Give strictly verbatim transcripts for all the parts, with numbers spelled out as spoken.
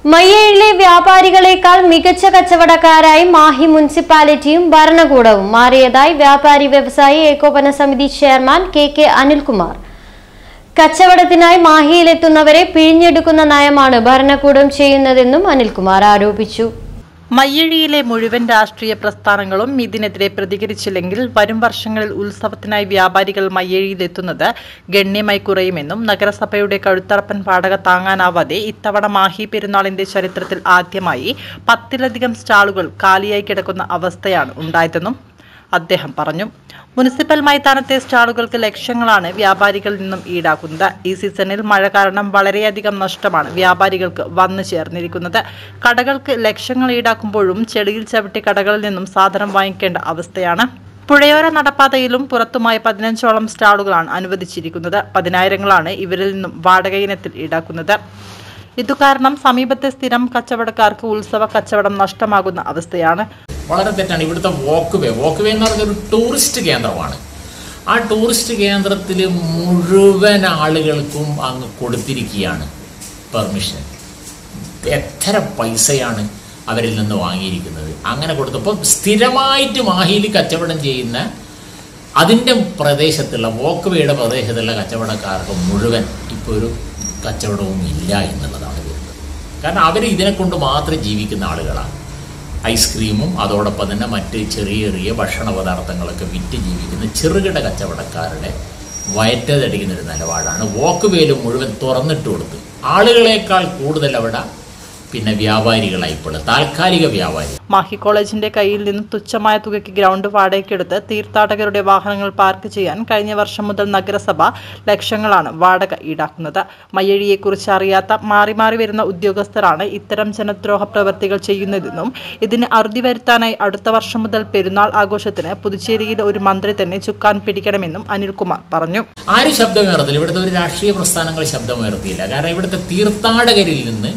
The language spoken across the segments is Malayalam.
മയ്യഴിയിലെ വ്യാപാരികളെക്കാൾ മികച്ച കച്ചവടക്കാരായി മാഹി മുനിസിപ്പാലിറ്റിയും ഭരണകൂടവും മാറിയതായി വ്യാപാരി വ്യവസായി ഏകോപന സമിതി ചെയർമാൻ കെ കെ അനിൽകുമാർ. കച്ചവടത്തിനായി മാഹിയിലെത്തുന്നവരെ പിഴിഞ്ഞെടുക്കുന്ന നയമാണ് ഭരണകൂടം ചെയ്യുന്നതെന്നും അനിൽകുമാർ ആരോപിച്ചു. മയ്യഴിയിലെ മുഴുവൻ രാഷ്ട്രീയ പ്രസ്ഥാനങ്ങളും ഇതിനെതിരെ പ്രതികരിച്ചില്ലെങ്കിൽ വരും വർഷങ്ങളിൽ ഉത്സവത്തിനായി വ്യാപാരികൾ മയ്യഴിയിലെത്തുന്നത് ഗണ്യമായി കുറയുമെന്നും നഗരസഭയുടെ കഴുത്തറപ്പൻ വാടക താങ്ങാനാവാതെ ഇത്തവണ മാഹി പെരുന്നാളിന്റെ ചരിത്രത്തിൽ ആദ്യമായി പത്തിലധികം സ്റ്റാളുകൾ കാലിയായി കിടക്കുന്ന അവസ്ഥയാണ് ഉണ്ടായതെന്നും അദ്ദേഹം പറഞ്ഞു. മുനിസിപ്പൽ മൈതാനത്തെ സ്റ്റാളുകൾക്ക് ലക്ഷങ്ങളാണ് വ്യാപാരികളിൽ നിന്നും ഈടാക്കുന്നത്. ഈ സീസണിൽ മഴ കാരണം വളരെയധികം നഷ്ടമാണ് വ്യാപാരികൾക്ക് വന്നു ചേർന്നിരിക്കുന്നത്. കടകൾക്ക് ലക്ഷങ്ങൾ ഈടാക്കുമ്പോഴും ചെടിയിൽ ചവിട്ടി കടകളിൽ നിന്നും സാധനം വാങ്ങിക്കേണ്ട അവസ്ഥയാണ്. പുഴയോര നടപ്പാതയിലും പുറത്തുമായി പതിനഞ്ചോളം സ്റ്റാളുകളാണ് അനുവദിച്ചിരിക്കുന്നത്. പതിനായിരങ്ങളാണ് ഇവരിൽ നിന്നും വാടക ഇനത്തിൽ ഈടാക്കുന്നത്. ഇതുകാരണം സമീപത്തെ സ്ഥിരം കച്ചവടക്കാർക്ക് ഉത്സവ കച്ചവടം നഷ്ടമാകുന്ന അവസ്ഥയാണ്. വളരെ തെറ്റാണ്. ഇവിടുത്തെ വോക്ക് വേ വോക്ക് വേ എന്ന് പറഞ്ഞൊരു ടൂറിസ്റ്റ് കേന്ദ്രമാണ്. ആ ടൂറിസ്റ്റ് കേന്ദ്രത്തിൽ മുഴുവൻ ആളുകൾക്കും അങ്ങ് കൊടുത്തിരിക്കുകയാണ് പെർമിഷൻ. എത്ര പൈസയാണ് അവരിൽ നിന്ന് വാങ്ങിയിരിക്കുന്നത്. അങ്ങനെ കൊടുത്തപ്പോൾ സ്ഥിരമായിട്ട് മാഹിയിൽ കച്ചവടം ചെയ്യുന്ന അതിൻ്റെ പ്രദേശത്തുള്ള വോക്ക് വേയുടെ പ്രദേശത്തുള്ള കച്ചവടക്കാർക്ക് മുഴുവൻ ഇപ്പോൾ ഒരു കച്ചവടവും ഇല്ല എന്നുള്ളതാണ് വരുന്നത്. കാരണം അവർ ഇതിനെ കൊണ്ട് മാത്രം ജീവിക്കുന്ന ആളുകളാണ്. ഐസ്ക്രീമും അതോടൊപ്പം തന്നെ മറ്റ് ചെറിയ ചെറിയ ഭക്ഷണ പദാർത്ഥങ്ങളൊക്കെ വിറ്റ് ജീവിക്കുന്ന ചെറുകിട കച്ചവടക്കാരുടെ വയറ്റതടിക്കുന്നൊരു നിലപാടാണ്. വോക്ക് വേലും മുഴുവൻ തുറന്നിട്ട് കൊടുത്ത് ആളുകളെക്കാൾ കൂടുതൽ അവിടെ പിന്നെ വ്യാപാരികളായിപ്പോൾ താൽക്കാലിക വ്യാപാരി. മാഹി കോളേജിന്റെ കയ്യിൽ നിന്ന് തുച്ഛമായ തുകയ്ക്ക് ഗ്രൗണ്ട് വാടകയ്ക്കെടുത്ത് തീർത്ഥാടകരുടെ വാഹനങ്ങൾ പാർക്ക് ചെയ്യാൻ കഴിഞ്ഞ വർഷം മുതൽ നഗരസഭ ലക്ഷങ്ങളാണ് വാടക ഈടാക്കുന്നത്. മയ്യഴിയെക്കുറിച്ച് അറിയാത്ത മാറി മാറി വരുന്ന ഉദ്യോഗസ്ഥരാണ് ഇത്തരം ജനദ്രോഹ പ്രവൃത്തികൾ ചെയ്യുന്നതെന്നും ഇതിന് അറുതി വരുത്താനായി അടുത്ത വർഷം മുതൽ പെരുന്നാൾ ആഘോഷത്തിന് പുതുച്ചേരിയിൽ ഒരു മന്ത്രി തന്നെ ചുക്കാൻ പിടിക്കണമെന്നും അനിൽകുമാർ പറഞ്ഞു. ആരും ശബ്ദമുയർത്തില്ല. ഇവിടുത്തെ ഒരു രാഷ്ട്രീയ പ്രസ്ഥാനങ്ങൾ ശബ്ദമുയർത്തിയില്ല. കാരണം ഇവിടുത്തെ തീർത്ഥാടകരിൽ നിന്ന്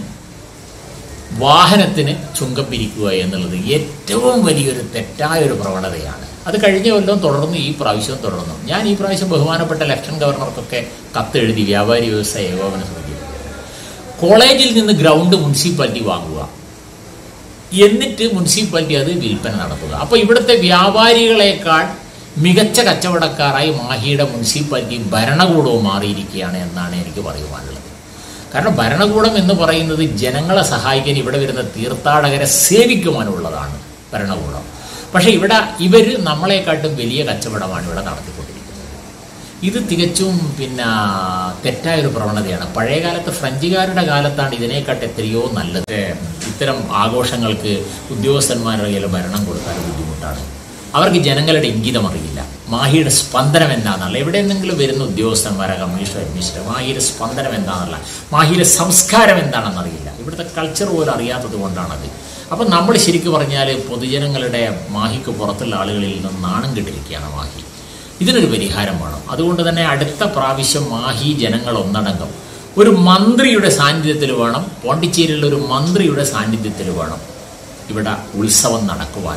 വാഹനത്തിന് ചുങ്കം പിരിക്കുക എന്നുള്ളത് ഏറ്റവും വലിയൊരു തെറ്റായൊരു പ്രവണതയാണ്. അത് കഴിഞ്ഞ കൊല്ലം തുടർന്നു, ഈ പ്രാവശ്യവും തുടർന്നു. ഞാൻ ഈ പ്രാവശ്യം ബഹുമാനപ്പെട്ട ലഫ്റ്റനന്റ് ഗവർണർക്കൊക്കെ കത്തെഴുതി വ്യാപാരി വ്യവസായ ഏകോപന സമിതി, കോളേജിൽ നിന്ന് ഗ്രൗണ്ട് മുനിസിപ്പാലിറ്റി വാങ്ങുക, എന്നിട്ട് മുനിസിപ്പാലിറ്റി അത് വിൽപ്പന നടത്തുക. അപ്പോൾ ഇവിടുത്തെ വ്യാപാരികളെക്കാൾ മികച്ച കച്ചവടക്കാരായി മാഹിയുടെ മുനിസിപ്പാലിറ്റി ഭരണകൂടവും മാറിയിരിക്കുകയാണ് എന്നാണ് എനിക്ക് പറയുവാനുള്ളത്. കാരണം ഭരണകൂടം എന്ന് പറയുന്നത് ജനങ്ങളെ സഹായിക്കാൻ ഇവിടെ വരുന്ന തീർത്ഥാടകരെ സേവിക്കുവാനുള്ളതാണ് ഭരണകൂടം. പക്ഷേ ഇവിടെ ഇവർ നമ്മളെക്കാട്ടും വലിയ കച്ചവടമാണ് ഇവിടെ നടത്തിക്കൊണ്ടിരിക്കുന്നത്. ഇത് തികച്ചും പിന്നെ തെറ്റായൊരു പ്രവണതയാണ്. പഴയകാലത്ത് ഫ്രഞ്ചുകാരുടെ കാലത്താണ് ഇതിനെക്കാട്ട് എത്രയോ നല്ലത്. ഇത്തരം ആഘോഷങ്ങൾക്ക് ഉദ്യോഗസ്ഥന്മാരുടെ കയ്യിൽ ഭരണം കൊടുക്കാൻ ബുദ്ധിമുട്ടാണ്. അവർക്ക് ജനങ്ങളുടെ ഇംഗിതം അറിയില്ല. മാഹിയുടെ സ്പന്ദനം എന്താണെന്നല്ല. എവിടെ നിന്നെങ്കിലും വരുന്ന ഉദ്യോഗസ്ഥന്മാരെ കമ്മീഷണർ അഡ്മിനിസ്ട്രേറ്റർ മാഹിയുടെ സ്പന്ദനം എന്താണെന്നല്ല, മാഹിയുടെ സംസ്കാരം എന്താണെന്നറിയില്ല. ഇവിടുത്തെ കൾച്ചർ പോലും അറിയാത്തത് കൊണ്ടാണത്. അപ്പം നമ്മൾ ശരിക്കും പറഞ്ഞാൽ പൊതുജനങ്ങളുടെ മാഹിക്ക് പുറത്തുള്ള ആളുകളിൽ നിന്ന് നാണം കെട്ടിരിക്കുകയാണ് മാഹി. ഇതിനൊരു പരിഹാരം വേണം. അതുകൊണ്ട് തന്നെ അടുത്ത പ്രാവശ്യം മാഹി ജനങ്ങൾ ഒന്നടങ്കം ഒരു മന്ത്രിയുടെ സാന്നിധ്യത്തിൽ വേണം, പോണ്ടിച്ചേരിയിലുള്ള ഒരു മന്ത്രിയുടെ സാന്നിധ്യത്തിൽ വേണം ഇവിടെ ഉത്സവം നടക്കുവാൻ.